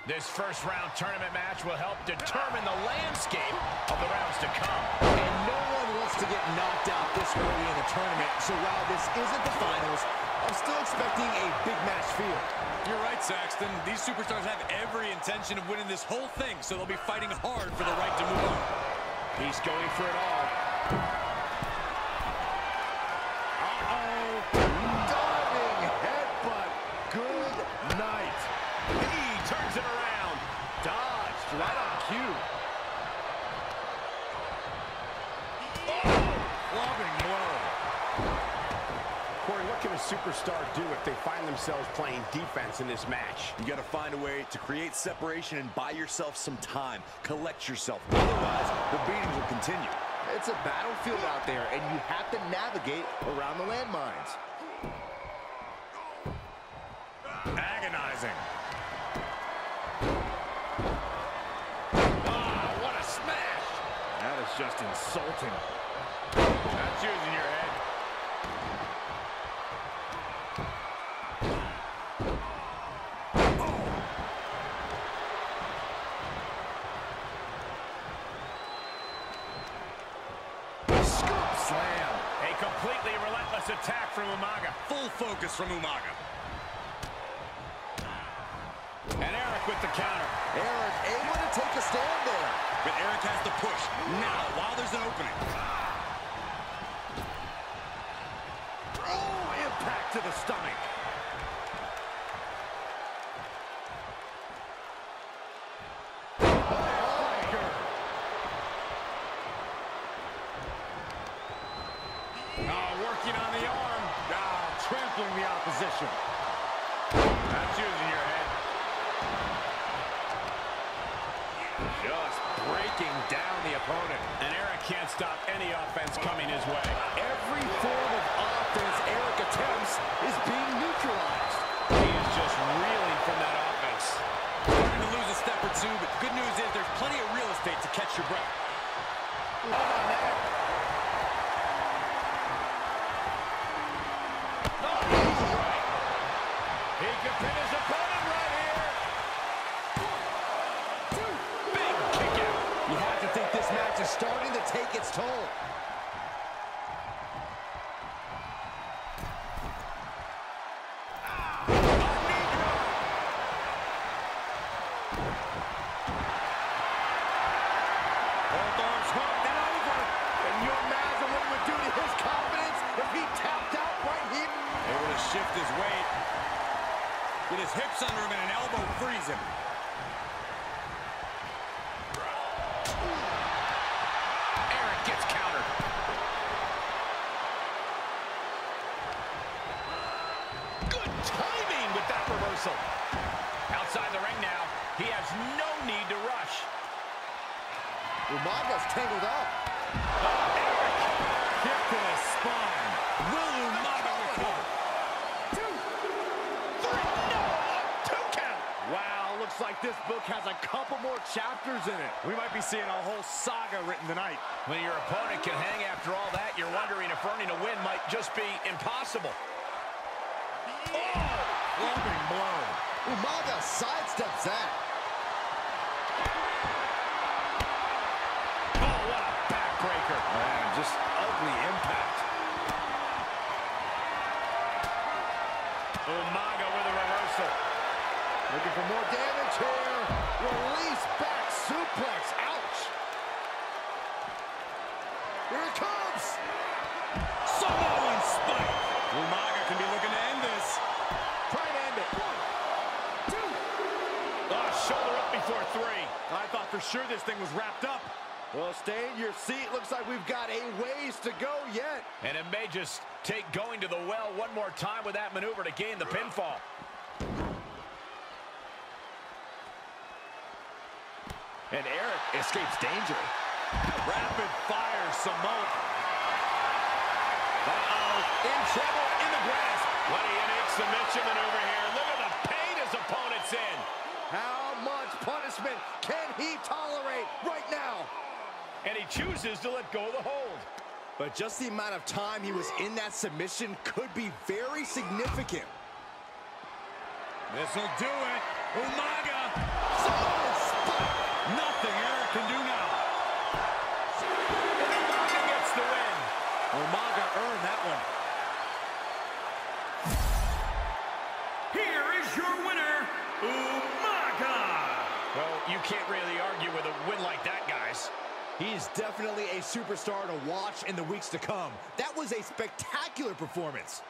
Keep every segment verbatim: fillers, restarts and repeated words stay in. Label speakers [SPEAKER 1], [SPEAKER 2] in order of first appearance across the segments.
[SPEAKER 1] This first round tournament match will help determine the landscape of the rounds to come.
[SPEAKER 2] And no one wants to get knocked out this early in the tournament. So while this isn't the finals, I'm still expecting a big match feel.
[SPEAKER 3] You're right, Saxton. These superstars have every intention of winning this whole thing, so they'll be fighting hard for the right to move on.
[SPEAKER 1] He's going for it all.
[SPEAKER 2] Uh-oh. Diving headbutt. Good night.
[SPEAKER 1] He turns it around.
[SPEAKER 2] Dodged right on cue.
[SPEAKER 3] Clubbing blow.
[SPEAKER 1] Corey, what can a superstar do if they find themselves playing defense in this match?
[SPEAKER 4] You got to find a way to create separation and buy yourself some time. Collect yourself. Otherwise, the beatings will continue.
[SPEAKER 2] It's a battlefield out there, and you have to navigate around the landmines.
[SPEAKER 3] Agonizing.
[SPEAKER 1] Ah, what a smash!
[SPEAKER 3] That is just insulting.
[SPEAKER 1] That's using your head.
[SPEAKER 2] Scoop slam.
[SPEAKER 1] A completely relentless attack from Umaga.
[SPEAKER 3] Full focus from Umaga.
[SPEAKER 1] And Eric with the counter.
[SPEAKER 2] Eric able to take a stand there.
[SPEAKER 3] But Eric has to push now while there's an opening.
[SPEAKER 2] Oh, impact to the stomach.
[SPEAKER 1] Oh, working on the arm.
[SPEAKER 2] Ah, trampling the opposition.
[SPEAKER 1] That's using your head. Just breaking down the opponent. And Eric can't stop any offense coming his way.
[SPEAKER 2] Every form of offense Eric attempts is being neutralized.
[SPEAKER 1] He is just reeling from that offense.
[SPEAKER 3] Starting to lose a step or two, but the good news is there's plenty of real estate to catch your breath.
[SPEAKER 2] Oh, man.
[SPEAKER 1] He could pin his opponent right here. Big kick out.
[SPEAKER 2] You have to think this match is starting to take its toll.
[SPEAKER 3] Both arms hooked and over.
[SPEAKER 2] Can you imagine what it would do to his confidence if he tapped out right here?
[SPEAKER 3] Able to shift his weight. Get his hips under him and an elbow frees him.
[SPEAKER 1] Eric gets countered. Good timing with that reversal. Outside the ring now. He has no need to rush.
[SPEAKER 2] Umaga's tangled up.
[SPEAKER 1] Eric.
[SPEAKER 3] Kick to the spine. Will Umaga recover?
[SPEAKER 1] Two. Three. No. Two count.
[SPEAKER 2] Wow, looks like this book has a couple more chapters in it.
[SPEAKER 3] We might be seeing a whole saga written tonight.
[SPEAKER 1] When your opponent can hang after all that, you're wondering if earning a win might just be impossible.
[SPEAKER 3] Oh! Clubbing blow.
[SPEAKER 2] Umaga sidesteps that.
[SPEAKER 1] Oh, what a backbreaker.
[SPEAKER 2] Man, just ugly impact.
[SPEAKER 1] Umaga with a reversal.
[SPEAKER 2] Looking for more damage here. Release back suplex. Ouch. Here it comes.
[SPEAKER 3] Samoan spike. Umaga can be looking to end this.
[SPEAKER 2] Try and end it. One, two.
[SPEAKER 1] Oh, shoulder up before three.
[SPEAKER 2] I thought for sure this thing was wrapped up. Well, stay in your seat. Looks like we've got a ways to go yet.
[SPEAKER 1] And it may just take going to the well one more time with that maneuver to gain the pinfall.
[SPEAKER 2] And Eric escapes danger.
[SPEAKER 3] Rapid fire Samoan.
[SPEAKER 1] Uh-oh, in trouble, in the grasp. What a unique submission maneuver here. Look at the pain his opponent's in.
[SPEAKER 2] How much punishment can he tolerate right now?
[SPEAKER 1] And he chooses to let go of the hold.
[SPEAKER 2] But just the amount of time he was in that submission could be very significant.
[SPEAKER 3] This'll do it. Umaga. Umaga earned that one.
[SPEAKER 1] Here is your winner, Umaga. Well, you can't really argue with a win like that, guys.
[SPEAKER 2] He's definitely a superstar to watch in the weeks to come. That was a spectacular performance.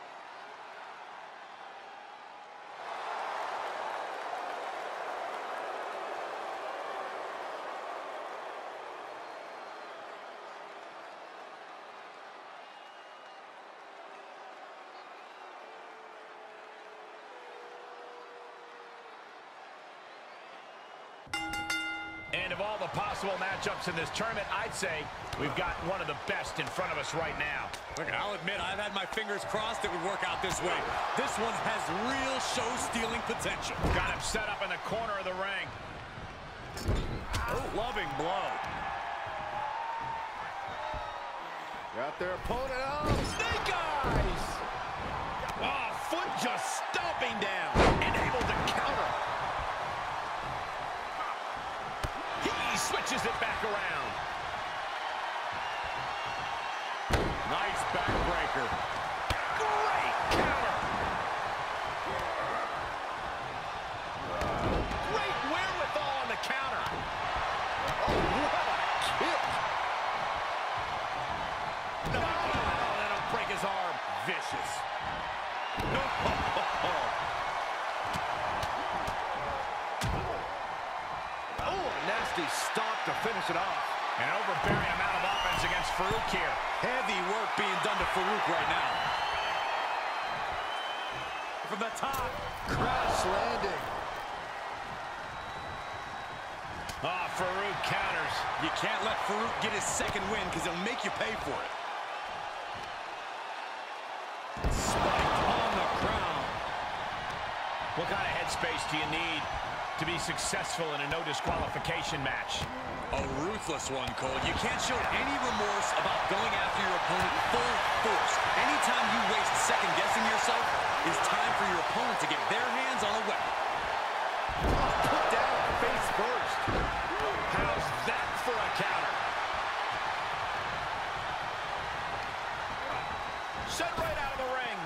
[SPEAKER 1] And of all the possible matchups in this tournament, I'd say we've got one of the best in front of us right now.
[SPEAKER 3] Look, I'll admit, I've had my fingers crossed it would work out this way. This one has real show-stealing potential.
[SPEAKER 1] Got him set up in the corner of the ring.
[SPEAKER 3] Oh, loving blow.
[SPEAKER 2] Got their opponent up.
[SPEAKER 1] Snake eyes! Oh, foot just stomping down. And able to counter. He switches it back around.
[SPEAKER 3] Nice backbreaker.
[SPEAKER 1] Great counter. Great wherewithal on the counter. Oh, what a kick. No, oh, that'll break his arm. Vicious. Oh, a nasty stomp to finish it off. An overbearing amount of offense against Farouk here.
[SPEAKER 3] Heavy work being done to Farouk right now. From the top.
[SPEAKER 2] Crash landing.
[SPEAKER 1] Ah, oh, Farouk counters.
[SPEAKER 3] You can't let Farouk get his second win because he'll make you pay for it. Spiked on the crown.
[SPEAKER 1] What kind of headspace do you need to be successful in a no disqualification match?
[SPEAKER 3] A ruthless one, Cole. You can't show any remorse about going after your opponent full force. Anytime you waste second-guessing yourself, it's time for your opponent to get their hands on a weapon.
[SPEAKER 2] Put down face first.
[SPEAKER 1] How's that for a counter? Sent right out of the ring.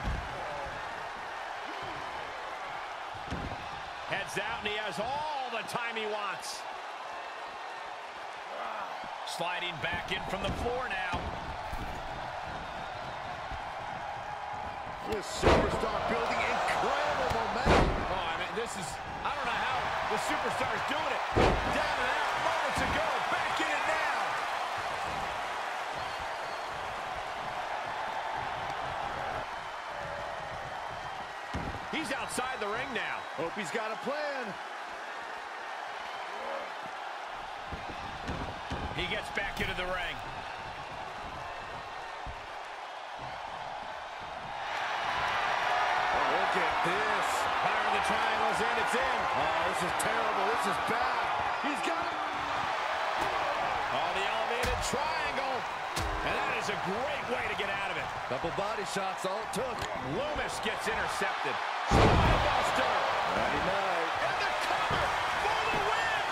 [SPEAKER 1] Heads out, and he has all the time he wants. Sliding back in from the floor now.
[SPEAKER 2] This superstar building incredible momentum.
[SPEAKER 1] Oh, I mean, this is, I don't know how the superstar's doing it. Down and out moments ago, back in it now. He's outside the ring now.
[SPEAKER 2] Hope he's got a plan.
[SPEAKER 1] He gets back into the ring.
[SPEAKER 2] Oh, look at this.
[SPEAKER 1] Fire the triangle's in, it's in.
[SPEAKER 2] Oh, this is terrible. This is bad. He's got it.
[SPEAKER 1] Oh, the elevated triangle. And that is a great way to get out of it.
[SPEAKER 2] Couple body shots, all it took.
[SPEAKER 1] Loomis gets intercepted. Spinebuster.
[SPEAKER 2] Nighty night.
[SPEAKER 1] And the cover for the win.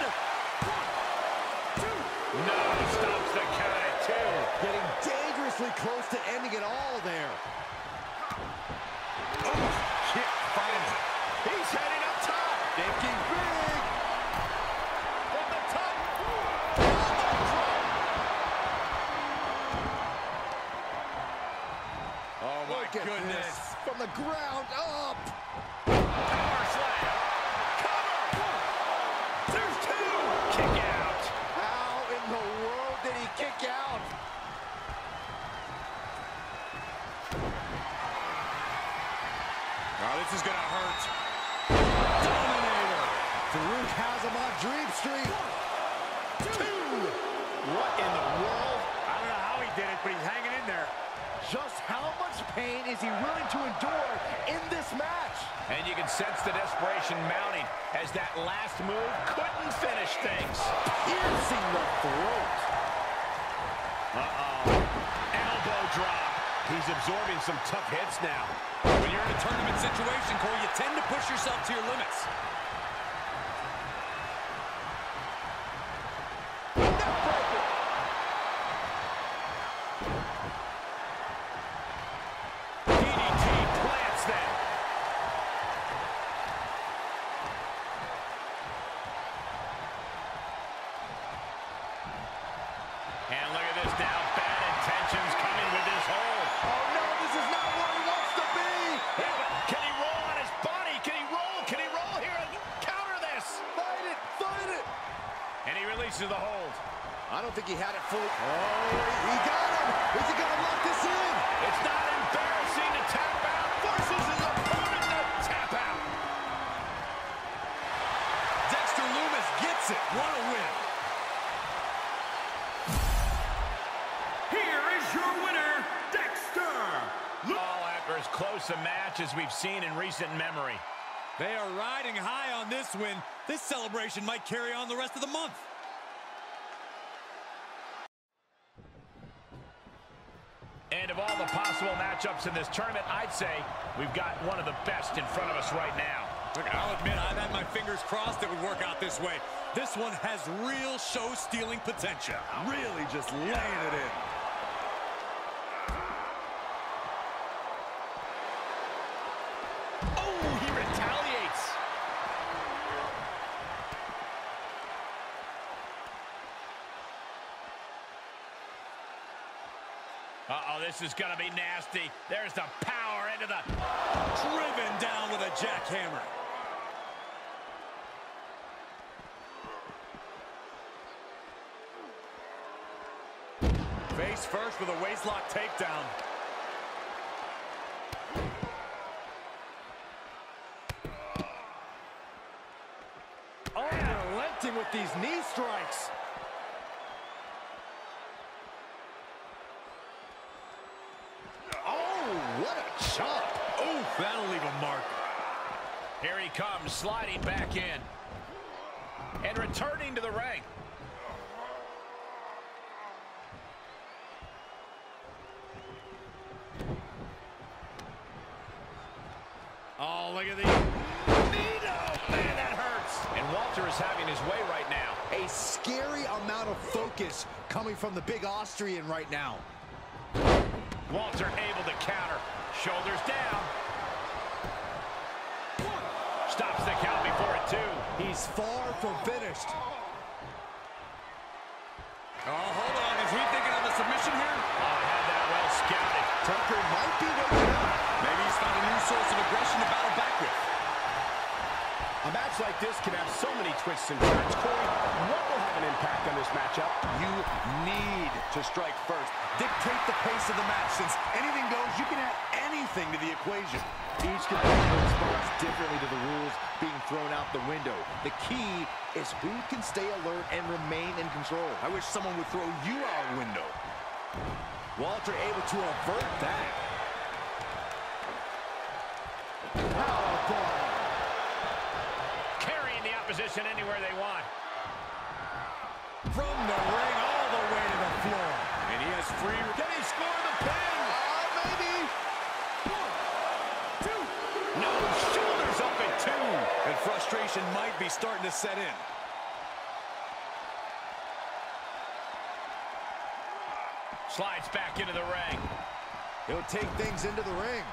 [SPEAKER 1] No, stops the count at two.
[SPEAKER 2] Getting dangerously close to ending it all there.
[SPEAKER 1] Oh, shit, finds it. He's heading up top.
[SPEAKER 2] Thinking big.
[SPEAKER 1] From the top.
[SPEAKER 3] Oh, my
[SPEAKER 2] Look at
[SPEAKER 3] goodness.
[SPEAKER 2] this. From the ground up.
[SPEAKER 1] Power slam. Cover. There's two. Kick out.
[SPEAKER 2] How in the world did he kick out?
[SPEAKER 3] Oh, this is going to hurt.
[SPEAKER 2] Dominator. Farouk has him on Dream Street.
[SPEAKER 1] Two. What in the world?
[SPEAKER 2] I don't know how he did it, but he's hanging in there. Just how much pain is he willing to endure in this match?
[SPEAKER 1] And you can sense the desperation mounting as that last move couldn't finish things.
[SPEAKER 2] Piercing the throat.
[SPEAKER 1] Uh-oh. Elbow drop. He's absorbing some tough hits now.
[SPEAKER 3] When you're in a tournament situation, Cole, you tend to push yourself to your limits.
[SPEAKER 2] don't think he had it fully. Oh, he got him. Is he going to lock this in?
[SPEAKER 1] It's not embarrassing to tap out. Forces his opponent to tap out.
[SPEAKER 3] Dexter Lumis gets it. What a win.
[SPEAKER 1] Here is your winner, Dexter. All after as close a match as we've seen in recent memory.
[SPEAKER 3] They are riding high on this win. This celebration might carry on the rest of the month.
[SPEAKER 1] And of all the possible matchups in this tournament, I'd say we've got one of the best in front of us right now.
[SPEAKER 3] Look, I'll admit, I've had my fingers crossed it would work out this way. This one has real show-stealing potential.
[SPEAKER 4] Really just laying it in.
[SPEAKER 1] Oh, he retaliates. Uh-oh, this is going to be nasty. There's the power into the...
[SPEAKER 3] Driven down with a jackhammer. Face first with a waistlock takedown.
[SPEAKER 2] Unrelenting with these knee strikes. What a chop.
[SPEAKER 3] Oh, that'll leave a mark.
[SPEAKER 1] Here he comes, sliding back in. And returning to the ring.
[SPEAKER 3] Oh, look at the...
[SPEAKER 1] Nino! Man, that hurts. And Walter is having his way right now.
[SPEAKER 2] A scary amount of focus coming from the big Austrian right now.
[SPEAKER 1] Walter able to counter. Shoulders down. Stops the count before it, too.
[SPEAKER 2] He's far from finished.
[SPEAKER 3] Oh, hold on. Is he thinking of a submission here?
[SPEAKER 1] Oh, had that well scouted.
[SPEAKER 2] Tucker might be waking up.
[SPEAKER 3] Maybe he's found a new source of aggression to battle back with.
[SPEAKER 5] A match like this can have so many twists and turns. Corey, what will have an impact on this matchup?
[SPEAKER 4] You need to strike first. Dictate the pace of the match. Since anything goes, you can add anything to the equation.
[SPEAKER 2] Each competitor responds differently to the rules being thrown out the window. The key is who can stay alert and remain in control.
[SPEAKER 4] I wish someone would throw you out a window.
[SPEAKER 2] Walter able to avert that. Powerbomb.
[SPEAKER 1] Carrying the opposition anywhere they want.
[SPEAKER 3] From the ring all the way to the floor.
[SPEAKER 1] And he has free... Can he score the pin?
[SPEAKER 2] Uh, maybe.
[SPEAKER 1] One, two. No, shoulders up at two.
[SPEAKER 3] And frustration might be starting to set in.
[SPEAKER 1] Slides back into the ring.
[SPEAKER 2] He'll take things into the ring.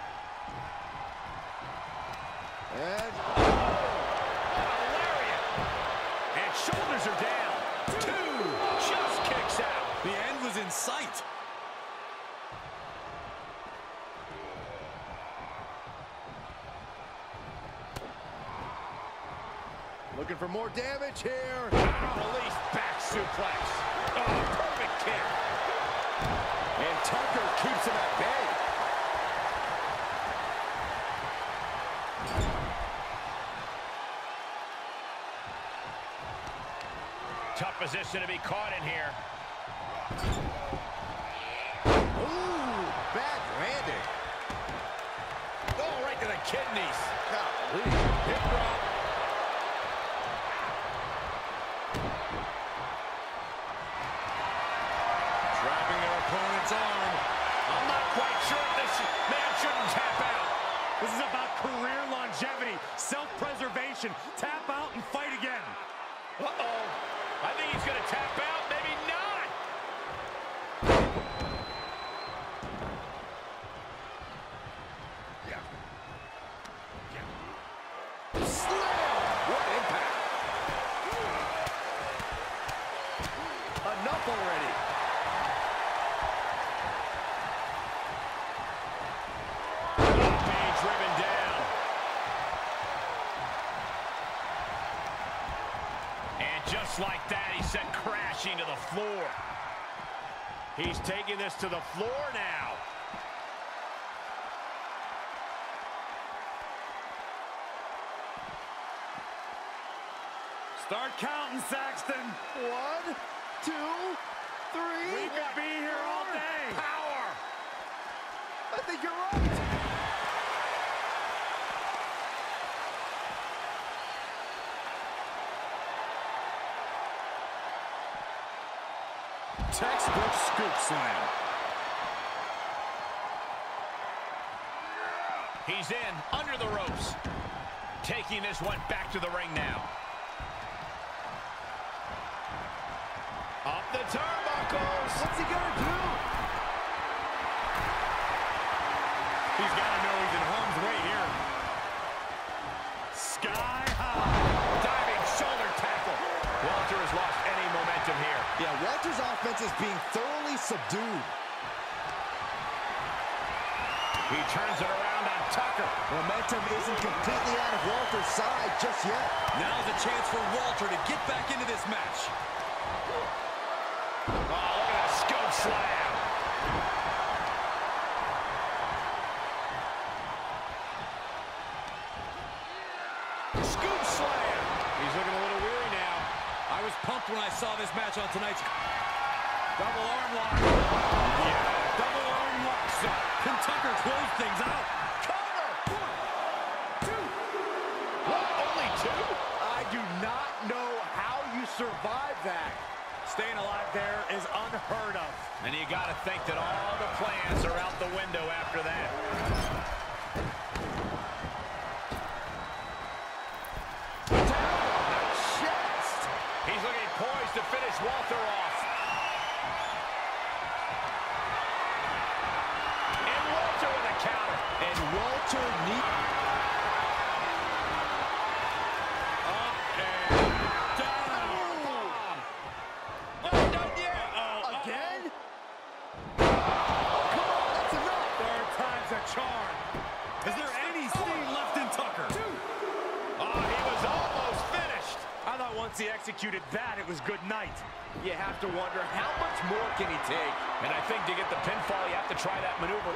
[SPEAKER 2] And...
[SPEAKER 1] Lariat. And shoulders are down. Two. Just kicks out.
[SPEAKER 3] The end was in sight.
[SPEAKER 2] Looking for more damage here.
[SPEAKER 1] Release back suplex. Oh, perfect kick.
[SPEAKER 2] And Tucker keeps him at bay.
[SPEAKER 1] Tough position to be caught in here.
[SPEAKER 2] Ooh, backhanded.
[SPEAKER 1] Oh, right to the kidneys.
[SPEAKER 2] Golly.
[SPEAKER 1] Hip drop.
[SPEAKER 3] Trapping their opponent's arm.
[SPEAKER 1] I'm not quite sure if this man shouldn't tap out.
[SPEAKER 3] This is about career longevity, self-preservation. Tap out and fight again.
[SPEAKER 1] Uh-oh. I think he's going to tap out. Maybe not. Yeah. Yeah.
[SPEAKER 2] Slam! What impact. Enough already.
[SPEAKER 1] Being driven down. And just like that, he sent crashing crashing to the floor. He's taking this to the floor now.
[SPEAKER 3] Start counting, Saxton.
[SPEAKER 2] One, two, three.
[SPEAKER 3] We could be here all day.
[SPEAKER 1] Power.
[SPEAKER 2] I think you're right.
[SPEAKER 3] Textbook scoop slam.
[SPEAKER 1] He's in, under the ropes. Taking this one back to the ring now. Up the turnbuckles.
[SPEAKER 2] What's he gonna do?
[SPEAKER 3] He's got to know he's in harm's way here. Sky high.
[SPEAKER 1] Diving shoulder tackle. Walter has lost any momentum here.
[SPEAKER 2] Yeah, Walter's offense is being thoroughly subdued.
[SPEAKER 1] He turns it around on Tucker.
[SPEAKER 2] Momentum isn't completely out of Walter's side just yet.
[SPEAKER 3] Now's a chance for Walter to get back into this match.
[SPEAKER 1] Oh, look at that scoop slam. Scoop slam. He's looking a little weary now.
[SPEAKER 3] I was pumped when I saw this match on tonight's double arm lock.
[SPEAKER 1] Yeah.
[SPEAKER 3] Double arm lock. Can Tucker close things out?
[SPEAKER 1] Cover. One, two. What? Only two?
[SPEAKER 5] I do not know how you survive that.
[SPEAKER 3] Staying alive there is unheard of.
[SPEAKER 1] And you got to think that all the plans are out the window after that.
[SPEAKER 5] Down the chest.
[SPEAKER 1] He's looking poised to finish Walter off. And Walter with a counter.
[SPEAKER 2] And Walter needs...
[SPEAKER 3] Up and down.
[SPEAKER 1] Not done yet.
[SPEAKER 2] Again? Come on, that's enough.
[SPEAKER 3] Third time's a charm. Is there any steam left in Tucker?
[SPEAKER 1] Oh, he was almost finished.
[SPEAKER 3] I thought once he executed that, it was good night.
[SPEAKER 5] You have to wonder, how much more can he take?
[SPEAKER 1] And I think to get the pinfall, you have to try that maneuver.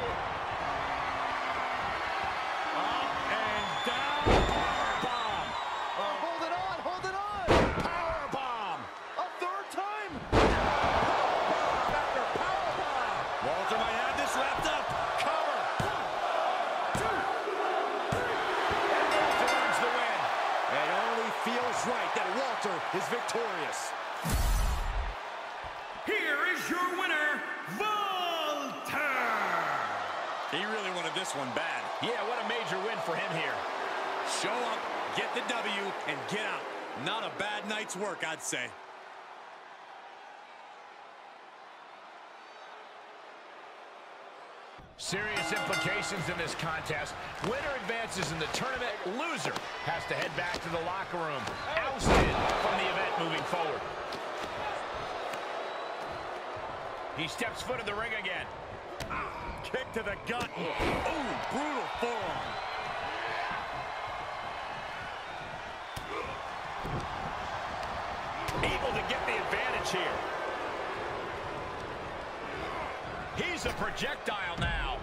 [SPEAKER 3] Up and down. Power bomb.
[SPEAKER 2] Oh, hold it on, hold it on.
[SPEAKER 1] Power bomb.
[SPEAKER 2] A third time.
[SPEAKER 5] After power bomb.
[SPEAKER 3] Walter might have this wrapped up.
[SPEAKER 1] Cover. Two. And Walter earns the win.
[SPEAKER 2] It only feels right that Walter is victorious.
[SPEAKER 1] Here is your winner, Walter.
[SPEAKER 3] He really wanted this one bad.
[SPEAKER 1] Yeah, what a major win for him here.
[SPEAKER 3] Show up, get the W, and get out. Not a bad night's work, I'd say.
[SPEAKER 1] Serious implications in this contest. Winner advances in the tournament. Loser has to head back to the locker room. Ousted from the event moving forward. He steps foot in the ring again.
[SPEAKER 3] Kick to the gut. Ooh, brutal forearm.
[SPEAKER 1] Able to get the advantage here. He's a projectile now.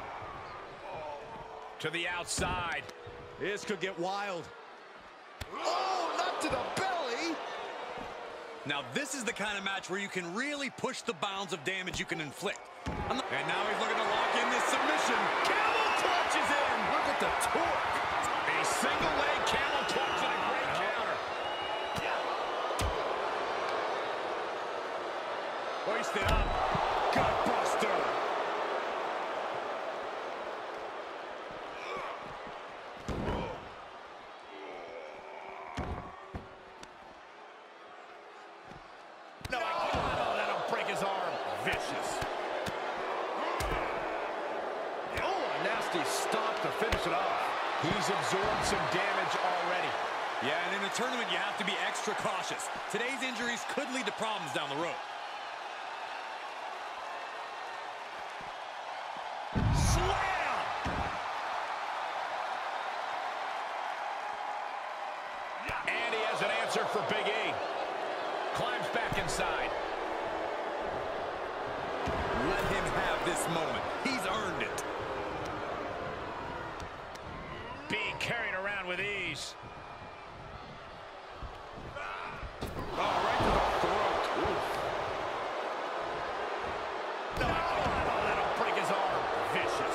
[SPEAKER 1] To the outside.
[SPEAKER 3] This could get wild.
[SPEAKER 2] Oh, not to the belly.
[SPEAKER 3] Now, this is the kind of match where you can really push the bounds of damage you can inflict. And now he's looking to lock in this submission.
[SPEAKER 1] Camel clutch is in.
[SPEAKER 2] Look at the torque.
[SPEAKER 1] A single leg camel clutch and a great counter.
[SPEAKER 3] Hoisted up. Gut buster.
[SPEAKER 1] No, I can't. Oh, that'll break his arm. Vicious.
[SPEAKER 5] Oh, a nasty stop to finish it off.
[SPEAKER 1] He's absorbed some damage already.
[SPEAKER 3] Yeah, and in a tournament, you have to be extra cautious. Today's injuries could lead to problems down the road.
[SPEAKER 1] Slam! And he has an answer for Big E. Climbs back inside.
[SPEAKER 3] have this moment. He's earned it.
[SPEAKER 1] Being carried around with ease.
[SPEAKER 5] Oh, right to the throat. Oof.
[SPEAKER 1] Oh, that'll break his arm. Vicious.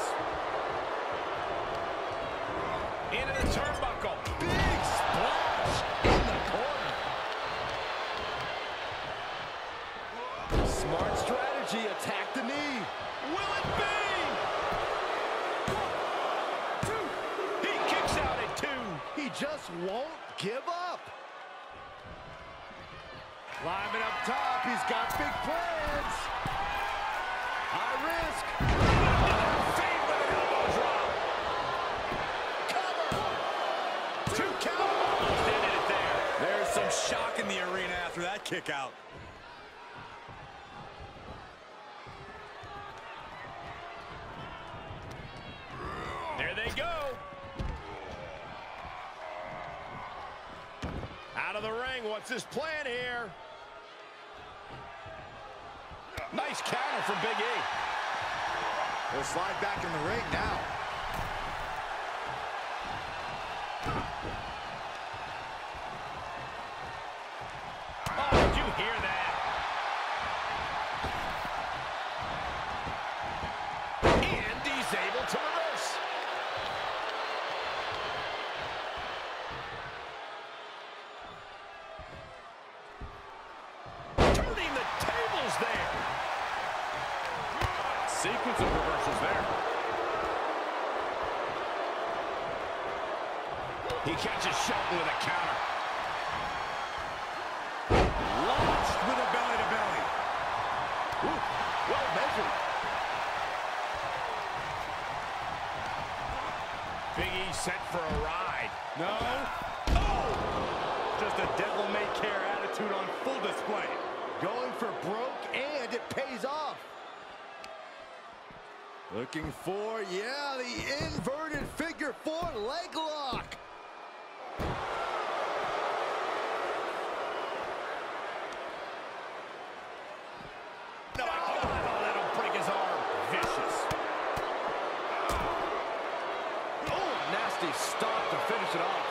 [SPEAKER 1] Into the turnbuckle.
[SPEAKER 2] Big splash in the corner. Smart strategy. Attack the knee.
[SPEAKER 1] Will it be? He kicks out at two.
[SPEAKER 2] He just won't give up. Climbing up top, he's got big plans. High risk.
[SPEAKER 1] Fade with an elbow drop.
[SPEAKER 2] Cover. Two count.
[SPEAKER 1] Almost ended it there.
[SPEAKER 3] There's some shock in the arena after that kick out.
[SPEAKER 1] There they go. Out of the ring. What's his plan here? Nice counter from Big E.
[SPEAKER 2] He'll slide back in the ring now.
[SPEAKER 1] Oh, did you hear that? And he's able to reverse. Turning the tables there.
[SPEAKER 5] Sequence of reversals there.
[SPEAKER 1] He catches Shelton with a counter.
[SPEAKER 4] Launched with a belly-to-belly.
[SPEAKER 2] Ooh, well measured.
[SPEAKER 1] Big E set for a ride.
[SPEAKER 4] No. Oh! Just a devil-may-care attitude on full display.
[SPEAKER 2] Going for broke, and it pays off. Looking for, yeah, the inverted figure four leg lock.
[SPEAKER 1] No, oh, that'll break his arm. Vicious.
[SPEAKER 2] Oh, nasty stop to finish it off.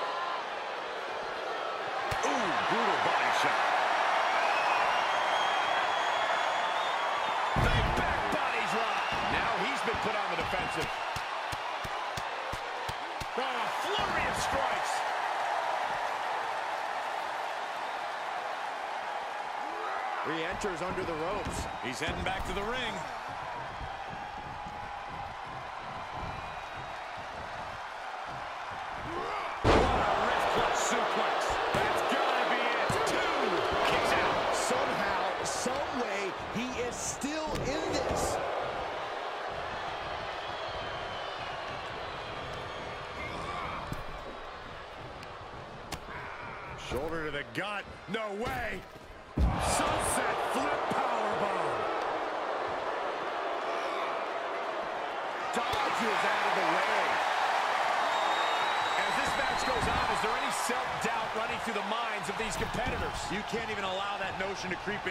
[SPEAKER 4] Ooh, brutal body shot.
[SPEAKER 1] Big back body drop. Now he's been put on the defensive. Oh, a flurry of strikes.
[SPEAKER 2] Re-enters under the ropes.
[SPEAKER 3] He's heading back to the ring.
[SPEAKER 1] What a wrist clutch suplex. That's gotta be it. Two. Kicks out.
[SPEAKER 2] Somehow, some way, he is still in this.
[SPEAKER 4] Shoulder to the gut. No way. Sunset flip powerbomb.
[SPEAKER 2] Dodges out of the way.
[SPEAKER 1] As this match goes on, is there any self-doubt running through the minds of these competitors?
[SPEAKER 3] You can't even allow that notion to creep in.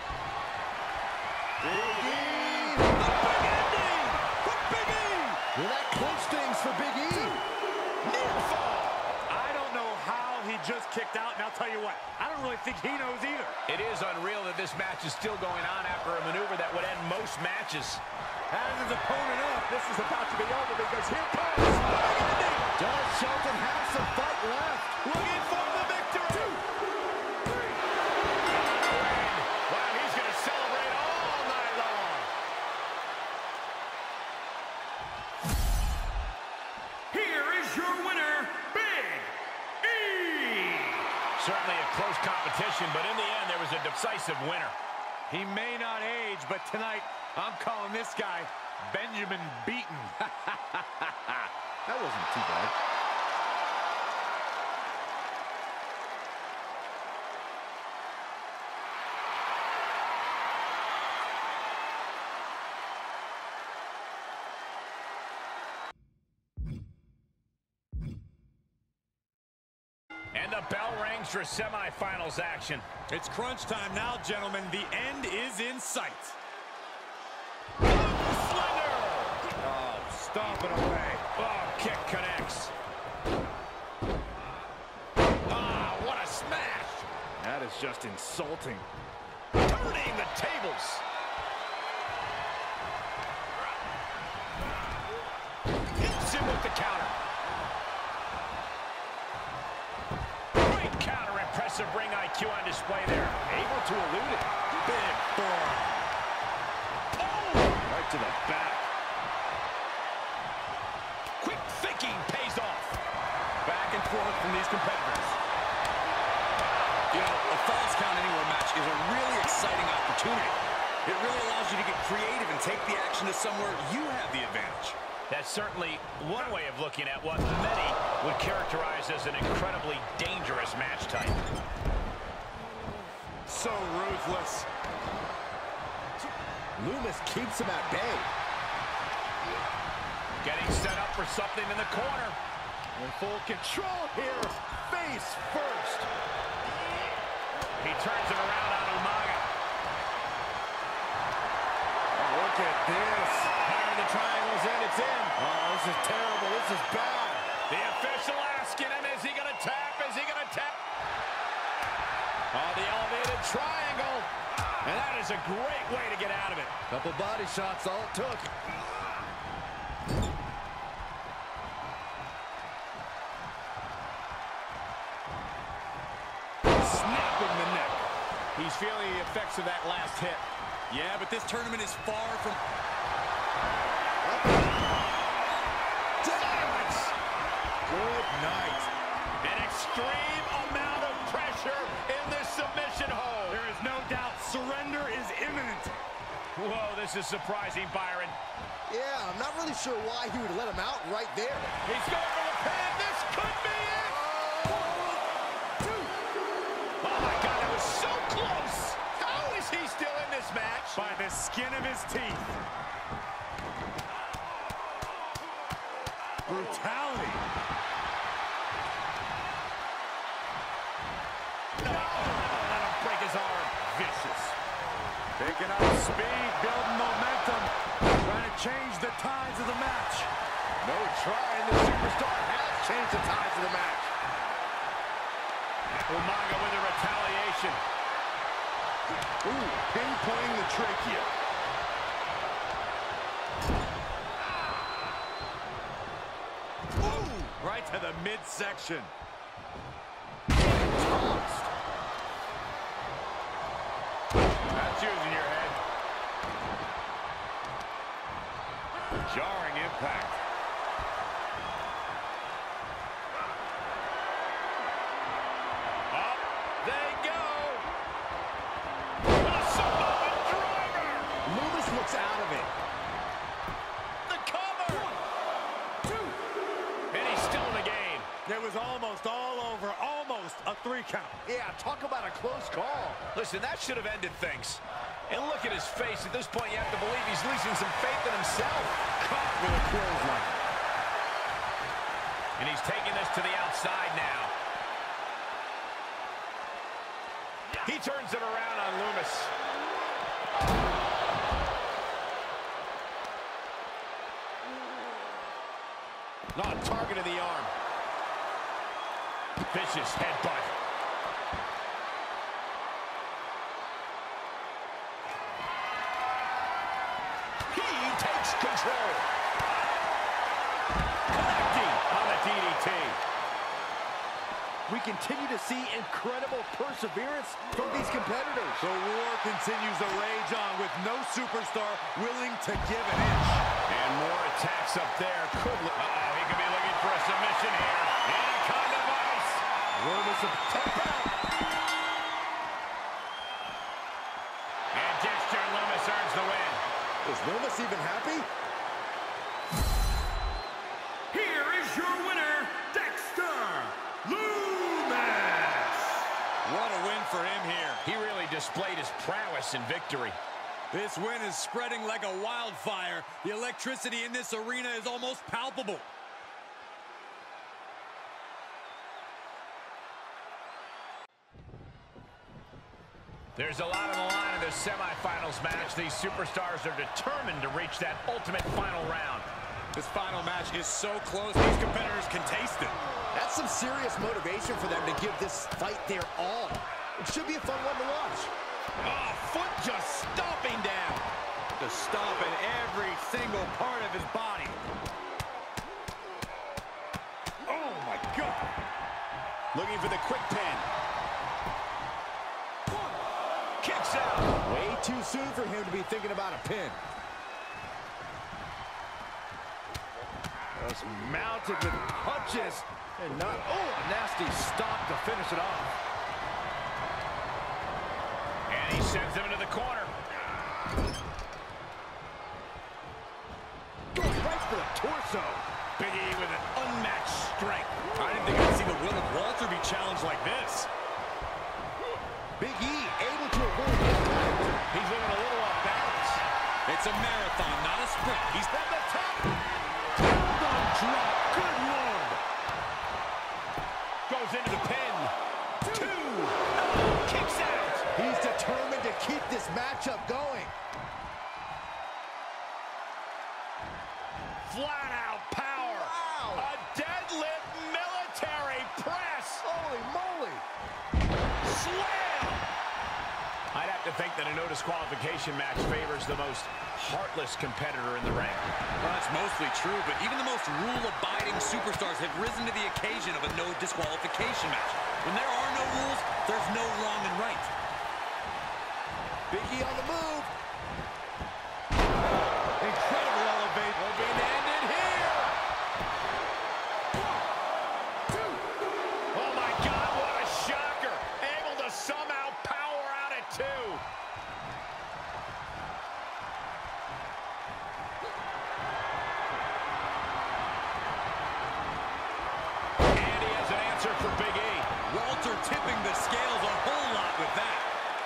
[SPEAKER 2] Big E.
[SPEAKER 3] The big ending for Big E.
[SPEAKER 2] Will that clinch things for Big E?
[SPEAKER 1] Near fall.
[SPEAKER 3] I don't know how he just kicked out, and I'll tell you what, I don't really think he knows either.
[SPEAKER 1] It is unreal that this match is still going on after a maneuver that would end most matches.
[SPEAKER 2] Has his opponent up. This is about to be over because here comes Big Ending. Does Shelton have some fight left?
[SPEAKER 1] Looking for the victory. Two, three. Wow, he's going to celebrate all night long. Here is your winner, Big E. Certainly a close competition, but in the end, there was a decisive winner.
[SPEAKER 3] He may not age, but tonight, I'm calling this guy Benjamin Beaten.
[SPEAKER 2] That wasn't too bad.
[SPEAKER 1] And the bell rings for semifinals action.
[SPEAKER 3] It's crunch time now, gentlemen. The end is in sight.
[SPEAKER 1] Oh,
[SPEAKER 4] insulting.
[SPEAKER 1] Turning the tables. Hits him with the counter. Great counter. Impressive ring I Q on display there. Able to elude it. Big forearm. Oh! Right to the back. Quick thinking pays off. Back and forth from these competitors.
[SPEAKER 3] You know, a Falls Count Anywhere match is a really exciting opportunity. It really allows you to get creative and take the action to somewhere you have the advantage.
[SPEAKER 1] That's certainly one way of looking at what many would characterize as an incredibly dangerous match type.
[SPEAKER 4] So ruthless.
[SPEAKER 2] Lumis keeps him at bay.
[SPEAKER 1] Getting set up for something in the corner.
[SPEAKER 4] In full control here. Face first.
[SPEAKER 1] He turns it around on Umaga.
[SPEAKER 4] Oh, look at this.
[SPEAKER 2] Fire the triangle's in, it's in.
[SPEAKER 4] Oh, this is terrible. This is bad.
[SPEAKER 1] The official asking him, is he going to tap? Is he going to tap? Oh, the elevated triangle. And that is a great way to get out of it.
[SPEAKER 2] Couple body shots, all it took.
[SPEAKER 1] Snapping the neck. He's feeling the effects of that last hit.
[SPEAKER 3] Yeah, but this tournament is far from...
[SPEAKER 1] Silence.
[SPEAKER 2] Good night.
[SPEAKER 1] An extreme amount of pressure in this submission hold.
[SPEAKER 4] There is no doubt surrender is imminent.
[SPEAKER 1] Whoa, this is surprising, Byron.
[SPEAKER 2] Yeah, I'm not really sure why he would let him out right there.
[SPEAKER 1] He's going for the pin. This could be it. Oh, my God, that was so close. How is he still in this match?
[SPEAKER 4] By the skin of his teeth. Brutality.
[SPEAKER 1] No, let him break his arm. Vicious.
[SPEAKER 4] Picking up speed, building momentum. Trying to change the tides of the match.
[SPEAKER 2] No trying, the superstar has changed the tides of the match.
[SPEAKER 1] Umaga with a retaliation.
[SPEAKER 4] Ooh, pinpointing the trachea. Ooh, right to the midsection.
[SPEAKER 1] That's using your head. Jarring impact. Up they go. A Samoan driver.
[SPEAKER 2] Lumis looks out of it.
[SPEAKER 1] The cover. One, two. And he's still in the game.
[SPEAKER 4] It was almost all over, almost a three count.
[SPEAKER 2] Yeah, talk about a close call.
[SPEAKER 1] Listen, that should have ended things. And look at his face. At this point, you have to believe he's losing some faith in himself.
[SPEAKER 4] Caught with a clothesline.
[SPEAKER 1] And he's taking this to the outside now. He turns it around on Lumis. Not targeting the arm. Vicious headbutt. He takes control. Connecting on the D D T.
[SPEAKER 2] We continue to see incredible perseverance from these competitors.
[SPEAKER 4] The war continues to rage on with no superstar willing to give an inch.
[SPEAKER 1] And more attacks up there. Could uh-oh, he could be looking for a submission here. Anaconda Vice.
[SPEAKER 2] Lumis a tap out.
[SPEAKER 1] And Dexter Lumis earns the win.
[SPEAKER 2] Is Lumis even happy?
[SPEAKER 6] Here is your winner, Dexter Lumis.
[SPEAKER 3] What a win for him here.
[SPEAKER 1] He really displayed his prowess in victory.
[SPEAKER 3] This win is spreading like a wildfire. The electricity in this arena is almost palpable.
[SPEAKER 1] There's a lot on the line in this semifinals match. These superstars are determined to reach that ultimate final round.
[SPEAKER 3] This final match is so close, these competitors can taste it.
[SPEAKER 2] That's some serious motivation for them to give this fight their all. It should be a fun one to watch.
[SPEAKER 4] Oh, foot just stomping down. Just stomping every single part of his body. Oh, my God.
[SPEAKER 5] Looking for the quick pin.
[SPEAKER 1] Kicks out.
[SPEAKER 2] Way too soon for him to be thinking about a pin.
[SPEAKER 4] Just mounted with punches. And not, oh, a nasty stop to finish it off.
[SPEAKER 1] And he sends him into the corner.
[SPEAKER 4] Going right for the torso.
[SPEAKER 1] Big E with an unmatched strength.
[SPEAKER 3] I didn't think I'd see the will of Walter be challenged like this.
[SPEAKER 2] Big E able to avoid impact.
[SPEAKER 1] He's looking a little off balance.
[SPEAKER 3] It's a marathon, not a sprint. He's
[SPEAKER 1] From the top.
[SPEAKER 4] Elbow drop. Good Lord.
[SPEAKER 1] Goes into the pin. Two. Oh, kicks out.
[SPEAKER 2] He's determined to keep this matchup going.
[SPEAKER 1] Flat out power.
[SPEAKER 2] Wow.
[SPEAKER 1] A deadlift military press.
[SPEAKER 2] Holy moly.
[SPEAKER 1] Slam. I'd have to think that a no disqualification match favors the most heartless competitor in the ring.
[SPEAKER 3] Well, that's mostly true, but even the most rule-abiding superstars have risen to the occasion of a no disqualification match. When there are no rules, there's no wrong and right.
[SPEAKER 2] Big E on the move.
[SPEAKER 4] Incredible elevate.
[SPEAKER 1] Will be ended here. Oh my God, what a shocker. Able to somehow power out at two. And he has an answer for Big E.
[SPEAKER 3] Walter tipping the scales a whole lot with that.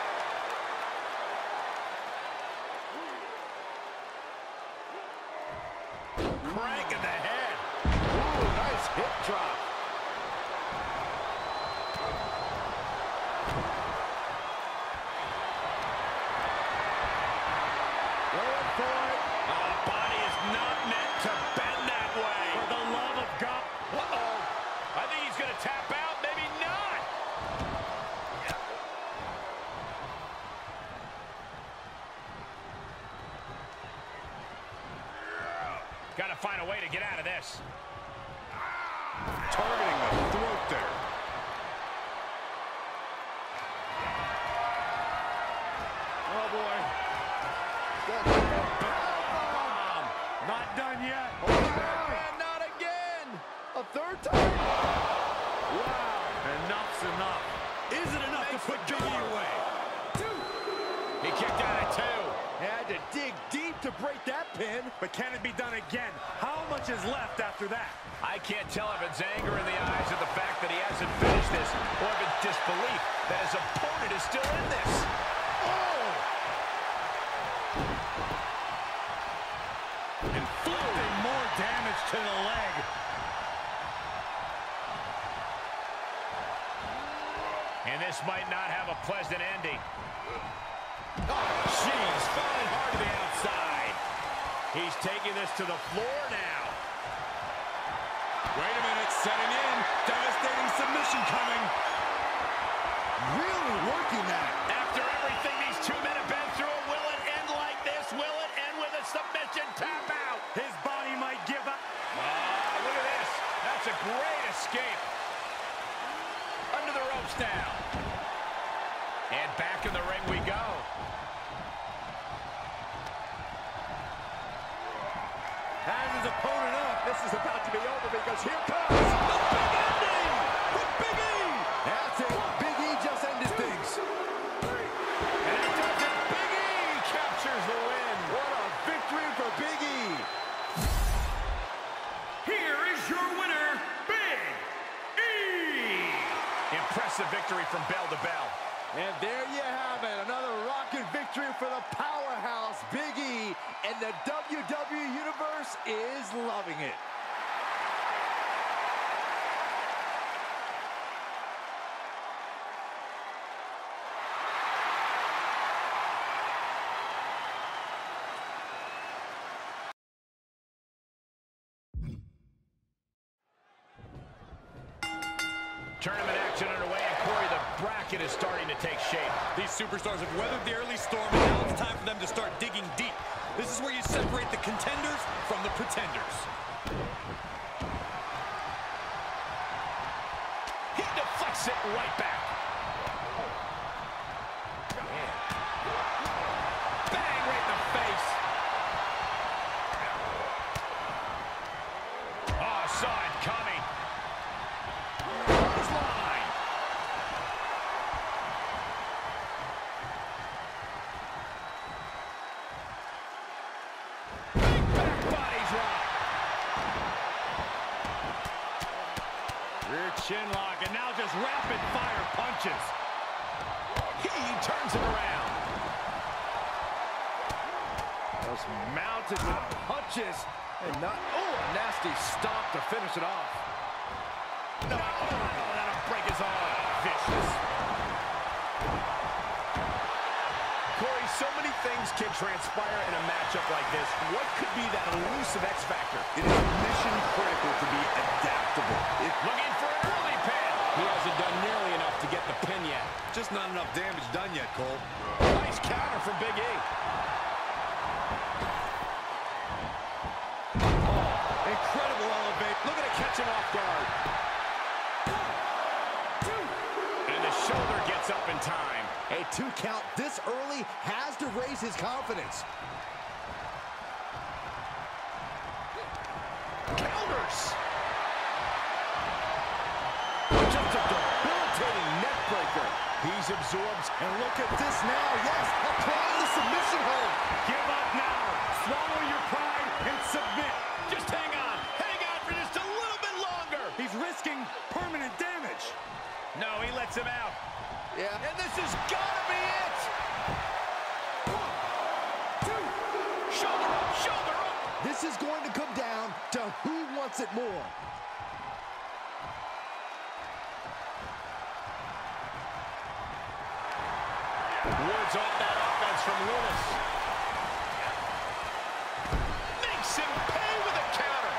[SPEAKER 1] Crank in the head.
[SPEAKER 2] Ooh, nice hip drop. Going for it.
[SPEAKER 1] Our body is not meant to bend that way.
[SPEAKER 4] For the love of God.
[SPEAKER 1] Uh-oh. I think he's going to tap out. Maybe not. Got to find a way to get out of this.
[SPEAKER 4] Targeting the throat there.
[SPEAKER 2] Oh, boy.
[SPEAKER 4] Bomb. Not done yet.
[SPEAKER 2] And not again. A third time.
[SPEAKER 4] Wow. Enough's enough. Is it enough to put Big E away?
[SPEAKER 1] He kicked out at two.
[SPEAKER 2] Had to dig deep to break that pin.
[SPEAKER 4] But can it be done again? How much is left after that?
[SPEAKER 1] I can't tell if it's anger in the eyes of the fact that he hasn't finished this, or if it's disbelief that his opponent is still in this. Oh!
[SPEAKER 4] Inflicting more damage to the leg.
[SPEAKER 1] And this might not have a pleasant ending.
[SPEAKER 2] Oh,
[SPEAKER 1] Jeez, falling hard to the outside. He's taking this to the floor now.
[SPEAKER 3] Wait a minute, setting in. Devastating submission coming.
[SPEAKER 2] really working that.
[SPEAKER 1] After everything these two men have been through, will it end like this? Will it end with a submission tap out?
[SPEAKER 4] His body might give up.
[SPEAKER 1] Ah, look at this. That's a great escape. Under the ropes now. And back in the ring we go.
[SPEAKER 2] Has his opponent up. This is about to be over because here comes the big ending with Big E. That's it. Big E just ended things.
[SPEAKER 1] And it does it. Big E captures the win.
[SPEAKER 2] What a victory for Big E.
[SPEAKER 6] Here is your winner, Big E.
[SPEAKER 1] Impressive victory from bell to bell.
[SPEAKER 2] And there you have it. Another rocking victory for the powerhouse Big E. And the W W E Universe is loving it.
[SPEAKER 1] Tournament action underway, and Corey, the bracket bracket is starting to take shape.
[SPEAKER 3] These superstars have weathered the early storm, and now it's time for them to start digging deep. This is where you separate the contenders from the pretenders.
[SPEAKER 1] He deflects it right back. Bang, right in the face. Oh, saw it coming. Clothesline. Big back body drop.
[SPEAKER 2] Rear chin lock, and now just rapid fire punches.
[SPEAKER 1] He turns it around.
[SPEAKER 2] Just mounted with punches, and not, oh, a nasty stop to finish it off.
[SPEAKER 1] No, that'll break his arm. Vicious. Corey, so many things can transpire in a matchup like this. What could be that elusive X factor?
[SPEAKER 4] It is mission critical to be adaptable. If
[SPEAKER 1] Looking for an early pin. He hasn't done nearly enough to get the pin yet.
[SPEAKER 3] Just not enough damage done yet, Cole.
[SPEAKER 1] Nice counter from Big E.
[SPEAKER 2] Incredible elevate. Look at it catch him off guard.
[SPEAKER 1] And the shoulder gets up in time.
[SPEAKER 2] A two count this early has to raise his confidence.
[SPEAKER 1] Counters.
[SPEAKER 2] Just a debilitating neck breaker. He's absorbed, and look at this now. Yes, applying the submission hold. Give up now. Swallow your pride and submit.
[SPEAKER 1] Just hang on. Hang on for just a little bit longer.
[SPEAKER 2] He's risking permanent damage.
[SPEAKER 1] No, he lets him out.
[SPEAKER 2] Yeah.
[SPEAKER 1] And this has got to be it. One, two, shoulder up, shoulder up.
[SPEAKER 2] This is going to come down to who wants it more.
[SPEAKER 1] Wards off that offense from Lewis. Makes him pay with a counter.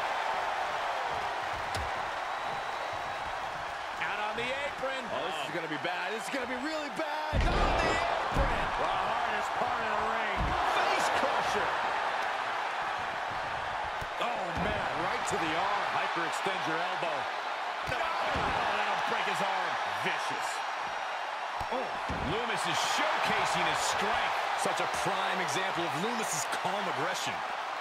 [SPEAKER 1] Out on the apron.
[SPEAKER 2] Oh, this is going to be bad. This is going to be really bad. On the apron. The hardest part of the ring.
[SPEAKER 1] Face crusher.
[SPEAKER 2] Oh, man, right to the arm. Hyperextend your elbow.
[SPEAKER 1] Oh, that'll break his arm.
[SPEAKER 2] Vicious.
[SPEAKER 1] Oh, Loomis is showcasing his strength.
[SPEAKER 3] Such a prime example of Loomis's calm aggression.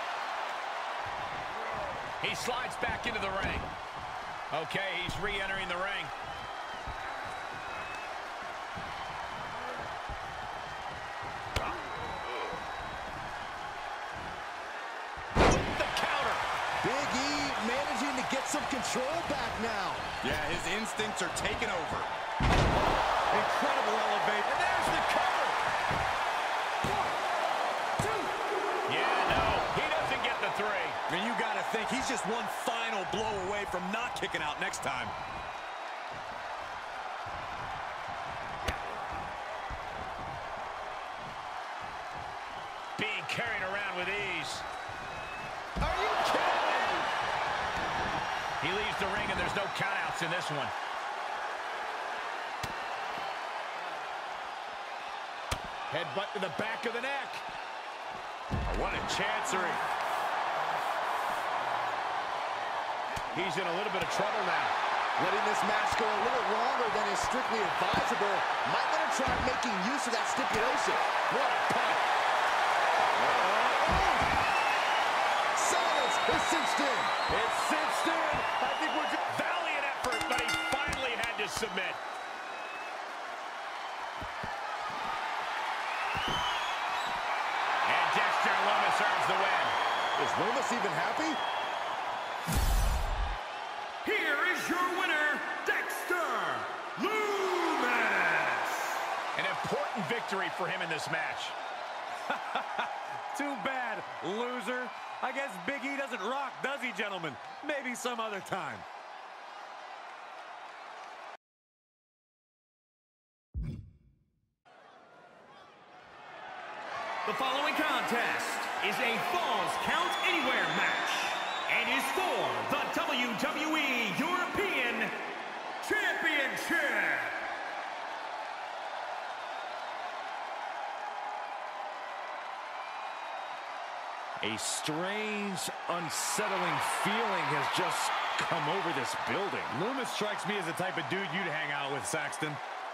[SPEAKER 1] He slides back into the ring. Okay, he's re-entering the ring. The counter.
[SPEAKER 2] Big E managing to get some control back now.
[SPEAKER 3] Yeah, his instincts are taking over.
[SPEAKER 2] Incredible elevate.
[SPEAKER 1] And there's the cover. One, two. Yeah, no, he doesn't get the three.
[SPEAKER 3] I mean, you got to think he's just one final blow away from not kicking out next time.
[SPEAKER 1] Being carried around with ease. Are you kidding? He leaves the ring and there's no countouts in this one. Headbutt to the back of the neck. Oh, what a chancery. He's in a little bit of trouble now.
[SPEAKER 2] Letting this match go a little longer than is strictly advisable. Might let him try making use of that stipulation. What a punt. Silence is cinched in.
[SPEAKER 1] It's cinched in. I think we're just valiant effort, but he finally had to submit. And Dexter Loomis earns the win.
[SPEAKER 2] Is Loomis even happy?
[SPEAKER 6] Here is your winner, Dexter Loomis.
[SPEAKER 1] An important victory for him in this match.
[SPEAKER 2] Too bad, loser. I guess Big E doesn't rock, does he, gentlemen? Maybe some other time.
[SPEAKER 6] The following contest is a Falls Count Anywhere match and is for the W W E European Championship.
[SPEAKER 2] strange, unsettling feeling has just come over this building.
[SPEAKER 7] Lumis strikes me as the type of dude you'd hang out with, Saxton.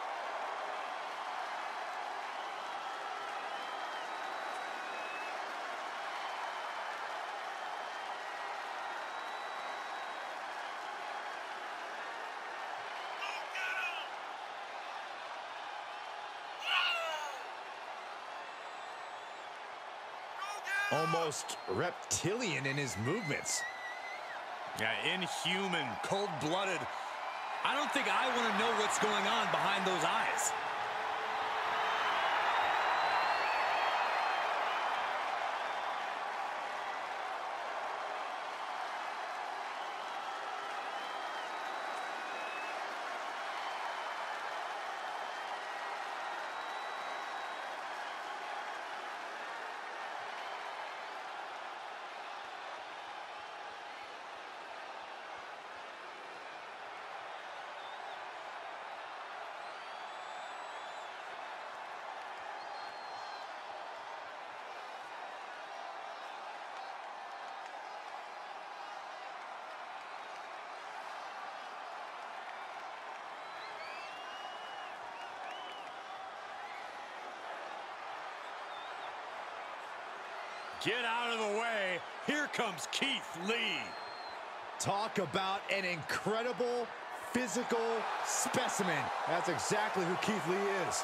[SPEAKER 2] Almost reptilian in his movements.
[SPEAKER 3] Yeah, inhuman, cold-blooded. I don't think I want to know what's going on behind those eyes. Get out of the way. Here comes Keith Lee.
[SPEAKER 2] Talk about an incredible physical specimen. That's exactly who Keith Lee is.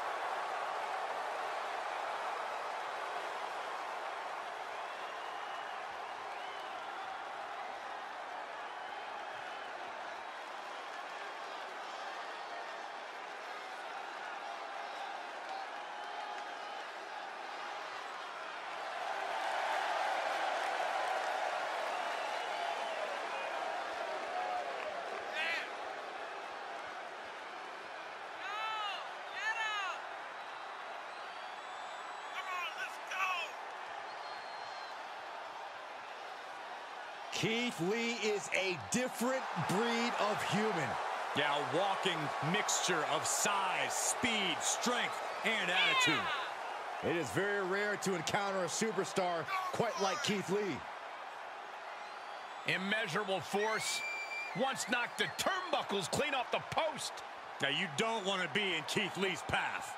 [SPEAKER 2] Keith Lee is a different breed of human.
[SPEAKER 3] Yeah, a walking mixture of size, speed, strength, and attitude.
[SPEAKER 2] It is very rare to encounter a superstar quite like Keith Lee.
[SPEAKER 1] Immeasurable force. Once knocked the turnbuckles clean off the post.
[SPEAKER 3] Now, you don't want to be in Keith Lee's path.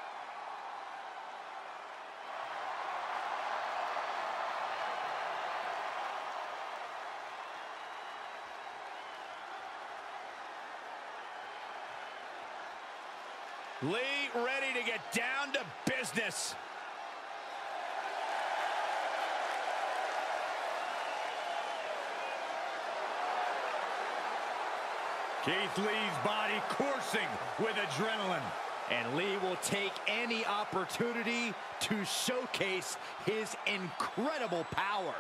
[SPEAKER 1] Lee ready to get down to business.
[SPEAKER 7] Keith Lee's body coursing with adrenaline.
[SPEAKER 2] And Lee will take any opportunity to showcase his incredible power.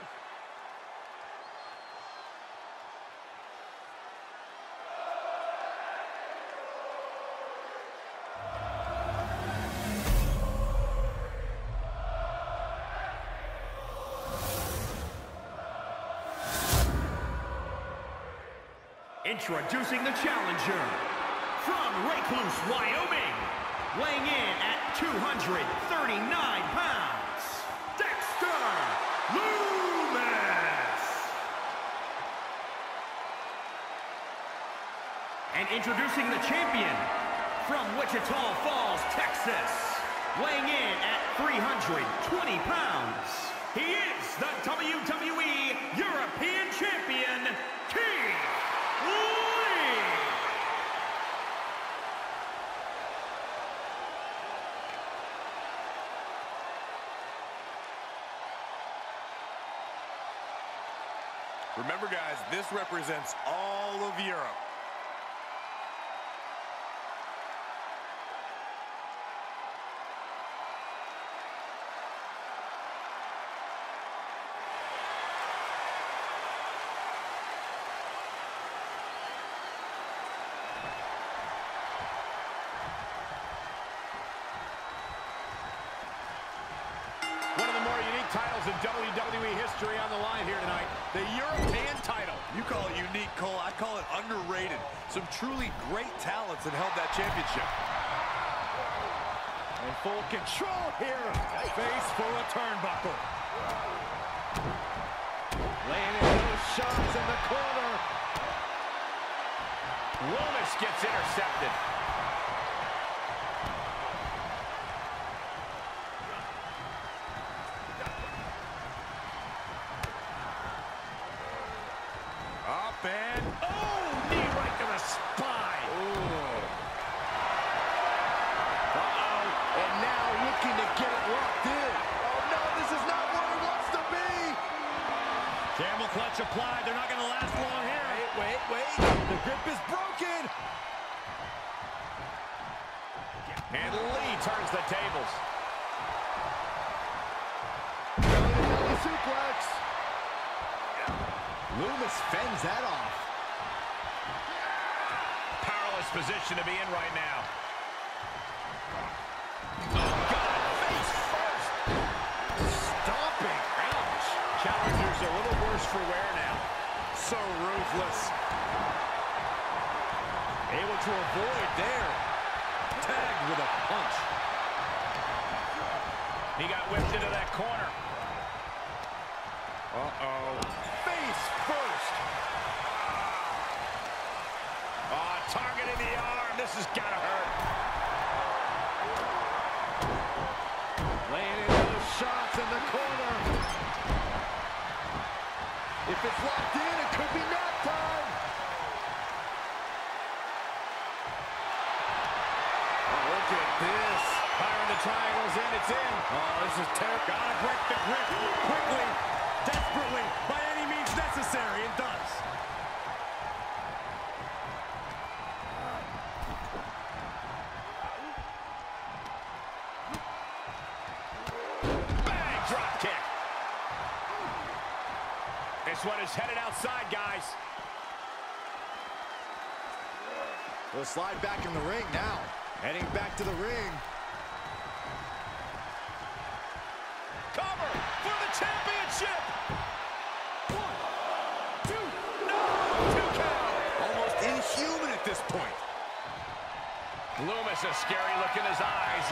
[SPEAKER 6] Introducing the challenger, from Recluse, Wyoming, weighing in at two hundred thirty-nine pounds, Dexter Lumis. And introducing the champion, from Wichita Falls, Texas, weighing in at three hundred twenty pounds, he is the W W E European Champion, Keith Lee.
[SPEAKER 4] Remember, guys, this represents all of Europe.
[SPEAKER 5] One of the more unique titles in W W E history on the line here tonight. The European title.
[SPEAKER 4] You call it unique, Cole. I call it underrated. Some truly great talents that held that championship.
[SPEAKER 7] In full control here. Face full of turnbuckle.
[SPEAKER 2] Laying in those shots in the corner.
[SPEAKER 1] Loomis gets intercepted.
[SPEAKER 7] Up and, oh, knee right to the spine.
[SPEAKER 2] Uh-oh, and now looking to get it locked in. Oh, no, this is not what it wants to be.
[SPEAKER 7] Camel clutch applied. They're not going to last long here.
[SPEAKER 2] Wait, wait, wait. The grip is broken.
[SPEAKER 1] And Lee turns the tables.
[SPEAKER 2] Belly suplex. Loomis fends that off.
[SPEAKER 1] Powerless position to be in right now. Oh, God, face first.
[SPEAKER 2] Stomping. Ouch.
[SPEAKER 1] Challenger's a little worse for wear now.
[SPEAKER 2] So ruthless. Able to avoid there. Tagged with a punch.
[SPEAKER 1] He got whipped into that corner.
[SPEAKER 2] Uh-oh. Face first.
[SPEAKER 1] Oh, targeting the arm. This has got to hurt.
[SPEAKER 2] Laying in those shots in the corner. If it's locked in, it could be nap time. Oh, look at this. Firing the triangles in, it's in. Oh, this is terrible.
[SPEAKER 7] Gotta break the grip quickly, desperately, by any means necessary, and does.
[SPEAKER 1] Bang, drop kick. This one is headed outside, guys.
[SPEAKER 2] We'll slide back in the ring now. Heading back to the ring.
[SPEAKER 1] Cover for the championship. One, two, no, two count.
[SPEAKER 2] Almost inhuman at this point.
[SPEAKER 1] Loomis, a scary look in his eyes.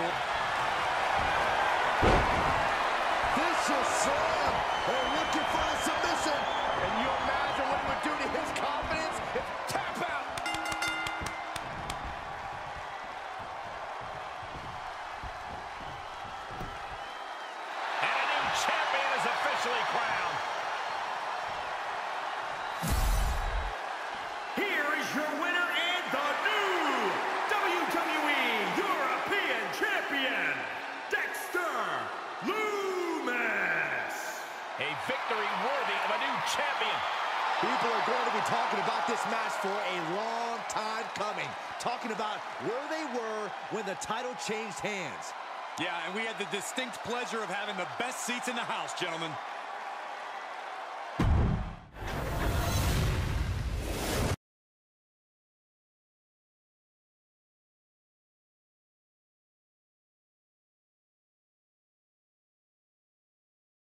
[SPEAKER 2] Vicious slam. They're looking for a submission. And you imagine what it would do to his confidence if tap out.
[SPEAKER 1] And a new champion is officially crowned.
[SPEAKER 6] Here is your winner and the new W W E European Champion, Dexter Loomis.
[SPEAKER 1] A victory worthy of a new champion.
[SPEAKER 2] People are going to be talking about this match for a long time coming. Talking about where they were when the title changed hands.
[SPEAKER 3] Yeah, and we had the distinct pleasure of having the best seats in the house, gentlemen.